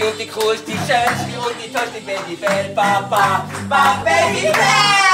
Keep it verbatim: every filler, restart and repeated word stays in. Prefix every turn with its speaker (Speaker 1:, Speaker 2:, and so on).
Speaker 1: und die coolste, die schönste und die tollste Babybell, Papa, Papa, Babybell!